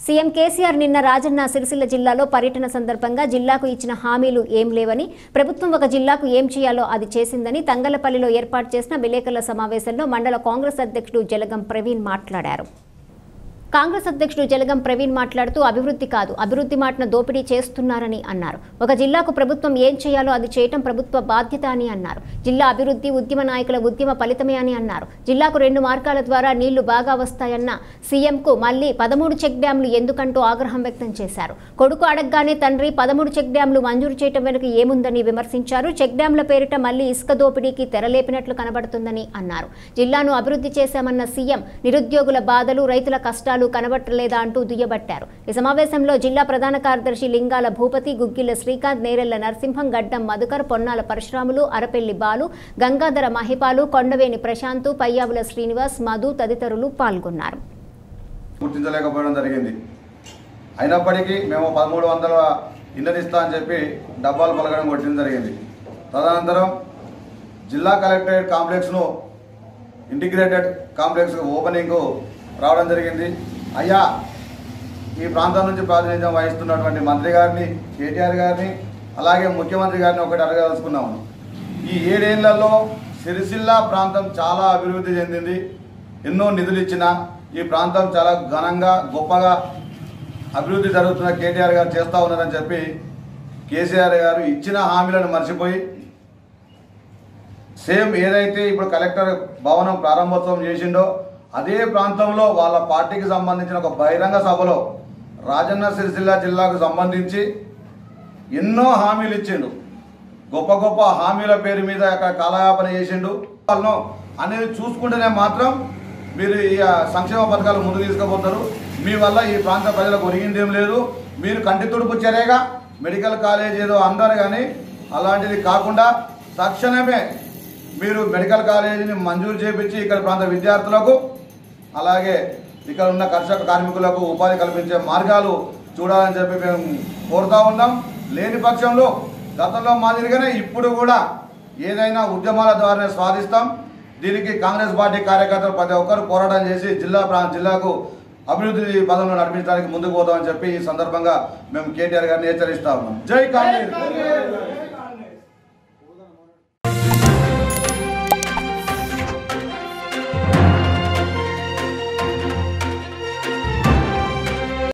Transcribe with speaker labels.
Speaker 1: CM KCR నిన్న రాజన్న సిరిసిల్ల జిల్లాలో పర్యటన సందర్భంగా జిల్లాకు ఇచ్చిన హామీలు ఏం లేవని, ప్రభుత్వం ఒక జిల్లాకు ఏం చేయాలో అది చేసిందని తంగళ్లపల్లిలో ఏర్పాటు చేసిన విలేకరుల సమావేశంలో మండల కాంగ్రెస్ అధ్యక్షుడు జలగం ప్రవీణ్ మాట్లాడారు. కాంగ్రెస్ అధ్యక్షుడు జలగం ప్రవీణ్ మాట్లాడుతూ అభివృద్ధి కాదు, అభివృద్ధి మాటన దోపిడీ చేస్తున్నారని అన్నారు. ఒక జిల్లాకు ప్రభుత్వం ఏం చేయాలో అది చేయటం ప్రభుత్వ బాధ్యత అని అన్నారు. జిల్లా అభివృద్ధి ఉద్యమ నాయకుల ఉద్యమ ఫలితమే అని అన్నారు. జిల్లాకు 2 మార్గాల ద్వారా నీళ్లు బాగా వస్తాయన్న సీఎంకు మళ్లీ 13 చెక్ డ్యాంలు ఎందుకంటూ ఆగ్రహం వ్యక్తం చేశారు. కొడుకు అడగగానే తండ్రి 13 చెక్ డ్యాంలు మంజూరు చేయడం వెనుక ఏముందని విమర్శించారు. చెక్ డ్యాంల పేరిట మళ్లీ ఇసుక దోపిడీకి తెరలేపినట్లు కనబడుతుందని అన్నారు. జిల్లాను అభివృద్ధి చేశామన్న సీఎం నిరుద్యోగుల బాధలు, రైతుల కష్టాలు కనబట్టలేదా అంటూ దుయ్యబట్టారు. ఈ సమావేశంలో జిల్లా ప్రధాన కార్యదర్శి లింగాల భూపతి, గుగ్గిళ్ల శ్రీకాంత్, నేరెళ్ల నరసింహం, గడ్డం మధుకర్, పొన్నాల పరశురాములు, అరపెల్లి బాలు, గంగాధర మహిపాలు, కొండవేని ప్రశాంత్, పయ్యావుల శ్రీనివాస్, మధు తదితరులు పాల్గొన్నారు.
Speaker 2: గుర్తించలేకపోవడం జరిగింది. అయినప్పటికీ మేము 1300 ఇంధనిస్తా అని చెప్పి డబ్బాలు పలకడం కొట్టడం జరిగింది. తదనంతరం జిల్లా కలెక్టరేట్ కాంప్లెక్స్ను ఇంటిగ్రేటెడ్ కాంప్లెక్స్ ఓపెనింగ్ రావడం జరిగింది. అయ్యా, ఈ ప్రాంతం నుంచి ప్రాతినిధ్యం వహిస్తున్నటువంటి మంత్రి గారిని, కేటీఆర్ గారిని, అలాగే ముఖ్యమంత్రి గారిని ఒకటి అడగదలుచుకున్నాము. ఈ 7 ఏళ్లలో సిరిసిల్ల ప్రాంతం చాలా అభివృద్ధి చెందింది. ఎన్నో నిధులు ఇచ్చిన ఈ ప్రాంతం చాలా ఘనంగా గొప్పగా అభివృద్ధి జరుగుతున్న కేటీఆర్ గారు చేస్తూ ఉన్నారని చెప్పి కేసీఆర్ గారు ఇచ్చిన హామీలను మర్చిపోయి సేమ్ ఏదైతే ఇప్పుడు కలెక్టర్ భవనం ప్రారంభోత్సవం చేసిండో అదే ప్రాంతంలో వాళ్ళ పార్టీకి సంబంధించిన ఒక బహిరంగ సభలో రాజన్న సిరిసిల్ల జిల్లాకు సంబంధించి ఎన్నో హామీలు ఇచ్చిండు. గొప్ప గొప్ప హామీల పేరు మీద అక్కడ కాలయాపన చేసిండు. వాళ్ళను అనేది చూసుకుంటేనే మాత్రం మీరు ఈ సంక్షేమ పథకాలు ముందుకు తీసుకుపోతారు. మీ వల్ల ఈ ప్రాంత ప్రజలకు ఒరిగిందేం లేదు. మీరు కంటి తుడుపు చర్యగా మెడికల్ కాలేజ్ ఏదో అందరు, కానీ అలాంటిది కాకుండా తక్షణమే మీరు మెడికల్ కాలేజీని మంజూరు చేయించి ఇక్కడ ప్రాంత విద్యార్థులకు, అలాగే ఇక్కడ ఉన్న కర్షక కార్మికులకు ఉపాధి కల్పించే మార్గాలు చూడాలని చెప్పి మేము కోరుతా ఉన్నాం. లేని పక్షంలో గతంలో మాదిరిగానే ఇప్పుడు కూడా ఏదైనా ఉద్యమాల ద్వారానే స్వాధిస్తాం. దీనికి కాంగ్రెస్ పార్టీ కార్యకర్తలు ప్రతి ఒక్కరు పోరాటం చేసి జిల్లాకు అభివృద్ధి పదంలో నడిపించడానికి ముందుకు పోతామని చెప్పి ఈ సందర్భంగా మేము కేటీఆర్ గారిని హెచ్చరిస్తా ఉన్నాం. జై కాంగ్రెస్.